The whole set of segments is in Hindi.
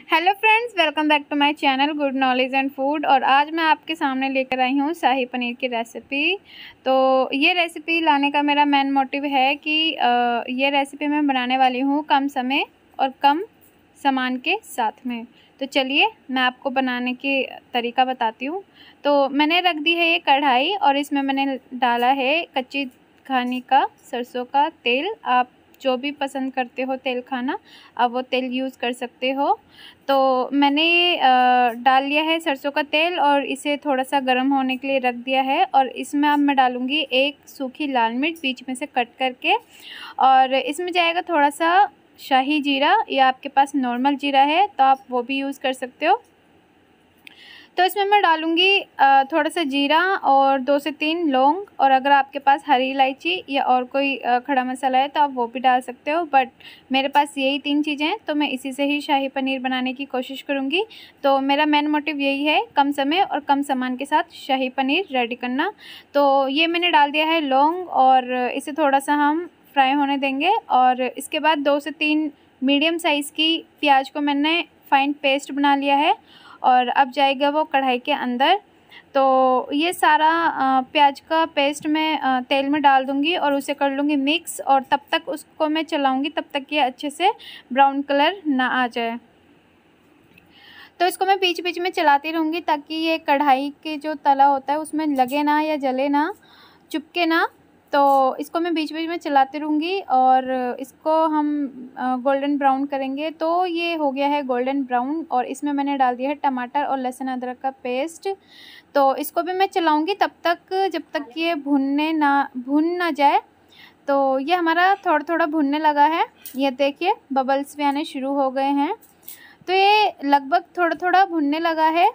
Hello friends, welcome back to my channel good knowledge and food. और आज मैं आपके सामने लेकर आई हूँ शाही पनीर की रेसिपी। तो ये रेसिपी लाने का मेरा मेन मोटिव है कि ये रेसिपी मैं बनाने वाली हूँ कम समय और कम सामान के साथ में। तो चलिए मैं आपको बनाने की तरीका बताती हूँ। तो मैंने रख दी है ये कढ़ाई और इसमें मैंने डाला है कच्ची घानी का सरसों का तेल। आप जो भी पसंद करते हो तेल खाना, आप वो तेल यूज़ कर सकते हो। तो मैंने ये डाल लिया है सरसों का तेल और इसे थोड़ा सा गर्म होने के लिए रख दिया है। और इसमें अब मैं डालूँगी एक सूखी लाल मिर्च बीच में से कट करके, और इसमें जाएगा थोड़ा सा शाही जीरा, या आपके पास नॉर्मल जीरा है तो आप वो भी यूज़ कर सकते हो। तो इसमें मैं डालूँगी थोड़ा सा जीरा और 2 से 3 लौंग, और अगर आपके पास हरी इलायची या और कोई खड़ा मसाला है तो आप वो भी डाल सकते हो, बट मेरे पास यही 3 चीज़ें हैं तो मैं इसी से ही शाही पनीर बनाने की कोशिश करूँगी। तो मेरा मेन मोटिव यही है, कम समय और कम सामान के साथ शाही पनीर रेडी करना। तो ये मैंने डाल दिया है लौंग, और इसे थोड़ा सा हम फ्राई होने देंगे। और इसके बाद 2 से 3 मीडियम साइज़ की प्याज को मैंने फाइन पेस्ट बना लिया है, और अब जाएगा वो कढ़ाई के अंदर। तो ये सारा प्याज का पेस्ट मैं तेल में डाल दूँगी और उसे कर लूँगी मिक्स, और तब तक उसको मैं चलाऊँगी तब तक ये अच्छे से ब्राउन कलर ना आ जाए। तो इसको मैं बीच बीच में चलाती रहूँगी ताकि ये कढ़ाई के जो तला होता है उसमें लगे ना या जले ना, चिपके ना। तो इसको मैं बीच बीच में चलाती रहूँगी और इसको हम गोल्डन ब्राउन करेंगे। तो ये हो गया है गोल्डन ब्राउन, और इसमें मैंने डाल दिया है टमाटर और लहसुन अदरक का पेस्ट। तो इसको भी मैं चलाऊँगी तब तक जब तक ये भुन ना जाए। तो ये हमारा थोड़ा थोड़ा भुनने लगा है, ये देखिए बबल्स भी आने शुरू हो गए हैं। तो ये लगभग थोड़ा थोड़ा भुनने लगा है।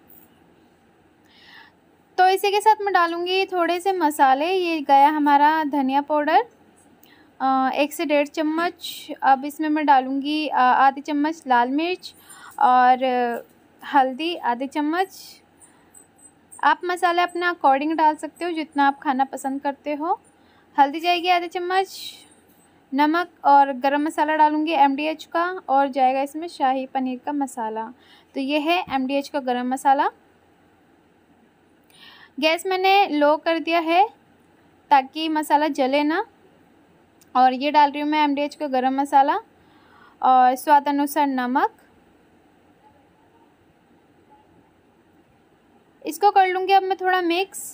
तो इसी के साथ मैं डालूँगी थोड़े से मसाले। ये गया हमारा धनिया पाउडर 1 से 1.5 चम्मच। अब इसमें मैं डालूँगी आधी चम्मच लाल मिर्च, और हल्दी आधी चम्मच। आप मसाले अपने अकॉर्डिंग डाल सकते हो जितना आप खाना पसंद करते हो। हल्दी जाएगी आधी चम्मच, नमक और गरम मसाला डालूँगी MDH का, और जाएगा इसमें शाही पनीर का मसाला। तो ये है MDH का गरम मसाला। गैस मैंने लो कर दिया है ताकि मसाला जले ना। और ये डाल रही हूँ मैं MDH का गरम मसाला और स्वाद अनुसार नमक। इसको कर लूँगी अब मैं थोड़ा मिक्स।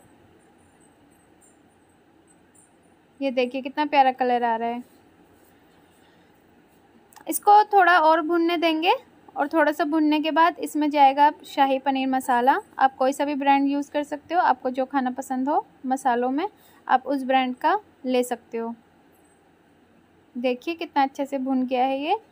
ये देखिए कितना प्यारा कलर आ रहा है। इसको थोड़ा और भुनने देंगे, और थोड़ा सा भुनने के बाद इसमें जाएगा शाही पनीर मसाला। आप कोई सा भी ब्रांड यूज़ कर सकते हो, आपको जो खाना पसंद हो मसालों में आप उस ब्रांड का ले सकते हो। देखिए कितना अच्छे से भुन गया है ये।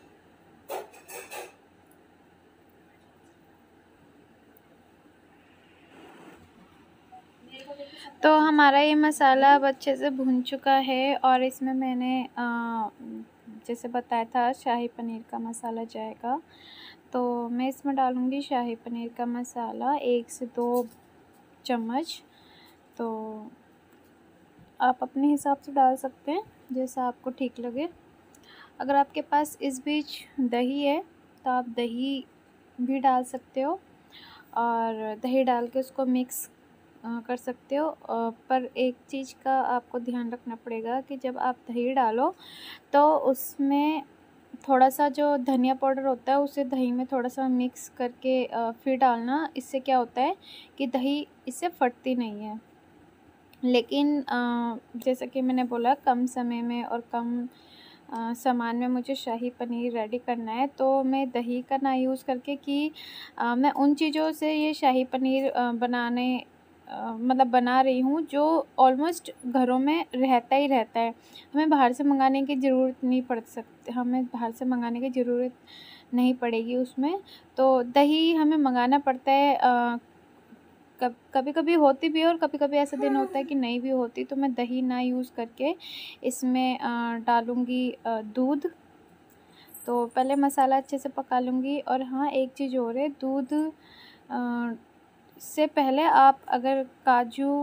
तो हमारा ये मसाला अब अच्छे से भुन चुका है, और इसमें मैंने जैसे बताया था शाही पनीर का मसाला जाएगा। तो मैं इसमें डालूँगी शाही पनीर का मसाला 1 से 2 चम्मच। तो आप अपने हिसाब से डाल सकते हैं जैसा आपको ठीक लगे। अगर आपके पास इस बीच दही है तो आप दही भी डाल सकते हो, और दही डाल के उसको मिक्स कर सकते हो। पर एक चीज़ का आपको ध्यान रखना पड़ेगा कि जब आप दही डालो तो उसमें थोड़ा सा जो धनिया पाउडर होता है उसे दही में थोड़ा सा मिक्स करके फिर डालना। इससे क्या होता है कि दही इससे फटती नहीं है। लेकिन जैसा कि मैंने बोला कम समय में और कम सामान में मुझे शाही पनीर रेडी करना है, तो मैं दही का ना यूज़ करके कि मैं उन चीज़ों से ये शाही पनीर मतलब बना रही हूँ जो ऑलमोस्ट घरों में रहता ही रहता है। हमें बाहर से मंगाने की ज़रूरत नहीं पड़ सकती, हमें बाहर से मंगाने की ज़रूरत नहीं पड़ेगी उसमें। तो दही हमें मंगाना पड़ता है। कभी कभी होती भी है और कभी कभी ऐसा दिन होता है कि नहीं भी होती। तो मैं दही ना यूज़ करके इसमें डालूँगी दूध। तो पहले मसाला अच्छे से पका लूँगी। और हाँ, एक चीज़ और है, दूध से पहले आप अगर काजू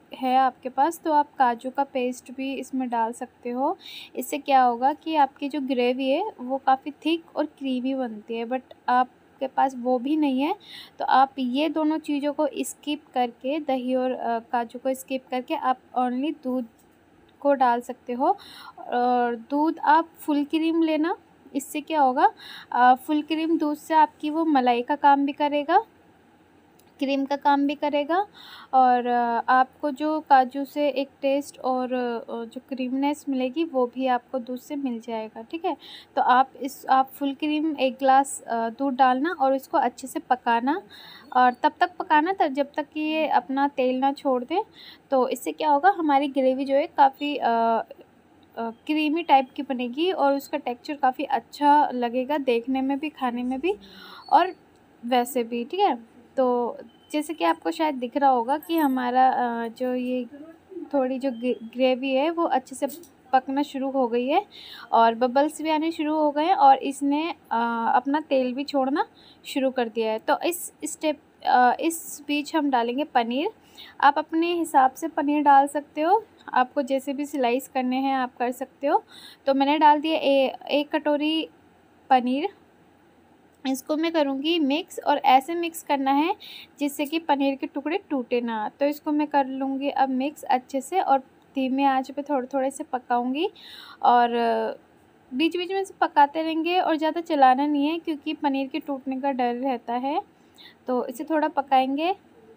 है आपके पास तो आप काजू का पेस्ट भी इसमें डाल सकते हो। इससे क्या होगा कि आपकी जो ग्रेवी है वो काफ़ी थिक और क्रीमी बनती है, बट आपके पास वो भी नहीं है तो आप ये दोनों चीज़ों को स्किप करके, दही और काजू को स्किप करके आप ओनली दूध को डाल सकते हो। और दूध आप फुल क्रीम लेना। इससे क्या होगा, फुल क्रीम दूध से आपकी वो मलाई का काम भी करेगा, क्रीम का काम भी करेगा, और आपको जो काजू से एक टेस्ट और जो क्रीमनेस मिलेगी वो भी आपको दूध से मिल जाएगा। ठीक है, तो आप फुल क्रीम 1 गिलास दूध डालना और इसको अच्छे से पकाना, और तब तक पकाना तब जब तक कि ये अपना तेल ना छोड़ दे। तो इससे क्या होगा, हमारी ग्रेवी जो है काफ़ी क्रीमी टाइप की बनेगी और उसका टेक्सचर काफ़ी अच्छा लगेगा देखने में भी, खाने में भी और वैसे भी। ठीक है, तो जैसे कि आपको शायद दिख रहा होगा कि हमारा जो ये थोड़ी जो ग्रेवी है वो अच्छे से पकना शुरू हो गई है और बबल्स भी आने शुरू हो गए हैं और इसने अपना तेल भी छोड़ना शुरू कर दिया है। तो इस बीच हम डालेंगे पनीर। आप अपने हिसाब से पनीर डाल सकते हो, आपको जैसे भी स्लाइस करने हैं आप कर सकते हो। तो मैंने डाल दिया 1 कटोरी पनीर। इसको मैं करूँगी मिक्स, और ऐसे मिक्स करना है जिससे कि पनीर के टुकड़े टूटे ना। तो इसको मैं कर लूँगी अब मिक्स अच्छे से, और धीमे आंच पे थोड़े थोड़े से पकाऊँगी और बीच बीच में से पकाते रहेंगे, और ज़्यादा चलाना नहीं है क्योंकि पनीर के टूटने का डर रहता है। तो इसे थोड़ा पकाएंगे,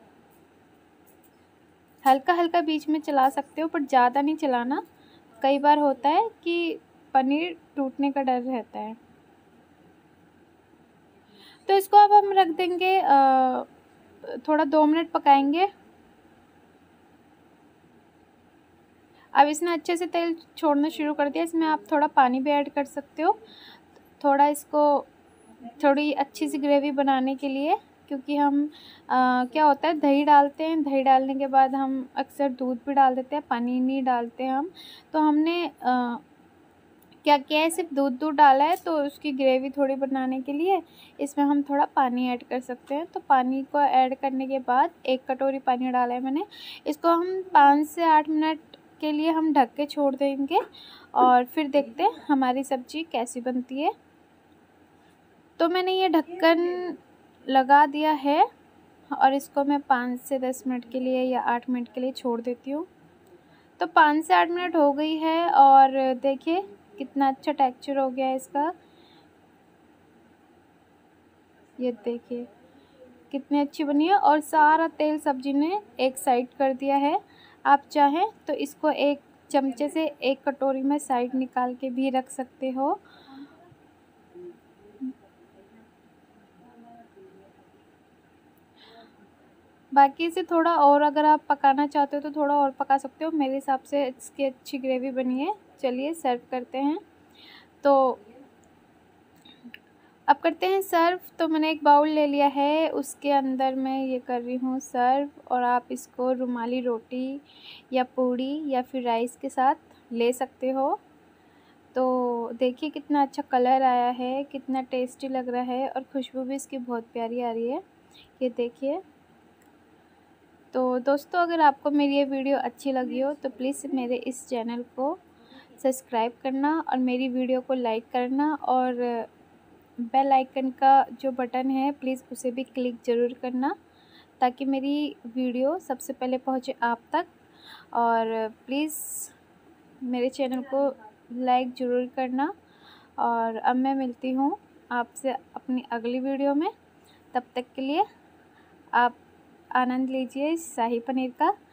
हल्का हल्का बीच में चला सकते हो पर ज़्यादा नहीं चलाना, कई बार होता है कि पनीर टूटने का डर रहता है। तो इसको अब हम रख देंगे, थोड़ा 2 मिनट पकाएंगे। अब इसने अच्छे से तेल छोड़ना शुरू कर दिया, इसमें आप थोड़ा पानी भी ऐड कर सकते हो थोड़ा इसको थोड़ी अच्छी सी ग्रेवी बनाने के लिए, क्योंकि हम क्या होता है दही डालते हैं, दही डालने के बाद हम अक्सर दूध भी डाल देते हैं, पानी नहीं डालते हम। तो हमने क्या किया है, सिर्फ दूध डाला है, तो उसकी ग्रेवी थोड़ी बनाने के लिए इसमें हम थोड़ा पानी ऐड कर सकते हैं। तो पानी को ऐड करने के बाद 1 कटोरी पानी डाला है मैंने। इसको हम 5 से 8 मिनट के लिए हम ढक के छोड़ देंगे और फिर देखते हैं हमारी सब्ज़ी कैसी बनती है। तो मैंने ये ढक्कन लगा दिया है और इसको मैं 5 से 10 मिनट के लिए या 8 मिनट के लिए छोड़ देती हूँ। तो 5 से 8 मिनट हो गई है और देखिए कितना अच्छा टेक्सचर हो गया है इसका। ये देखिए कितनी अच्छी बनी है और सारा तेल सब्जी ने एक साइड कर दिया है। आप चाहें तो इसको एक चमचे से 1 कटोरी में साइड निकाल के भी रख सकते हो। बाकी इसे थोड़ा और अगर आप पकाना चाहते हो तो थोड़ा और पका सकते हो, मेरे हिसाब से इसकी अच्छी ग्रेवी बनी है। चलिए सर्व करते हैं। तो अब करते हैं सर्व। तो मैंने एक बाउल ले लिया है, उसके अंदर मैं ये कर रही हूँ सर्व, और आप इसको रुमाली रोटी या पूड़ी या फिर राइस के साथ ले सकते हो। तो देखिए कितना अच्छा कलर आया है, कितना टेस्टी लग रहा है और खुशबू भी इसकी बहुत प्यारी आ रही है, ये देखिए। तो दोस्तों अगर आपको मेरी ये वीडियो अच्छी लगी हो तो प्लीज़ मेरे इस चैनल को सब्सक्राइब करना और मेरी वीडियो को लाइक करना, और बेल आइकन का जो बटन है प्लीज़ उसे भी क्लिक ज़रूर करना ताकि मेरी वीडियो सबसे पहले पहुंचे आप तक। और प्लीज़ मेरे चैनल को लाइक ज़रूर करना। और अब मैं मिलती हूँ आपसे अपनी अगली वीडियो में, तब तक के लिए आप आनंद लीजिए शाही पनीर का।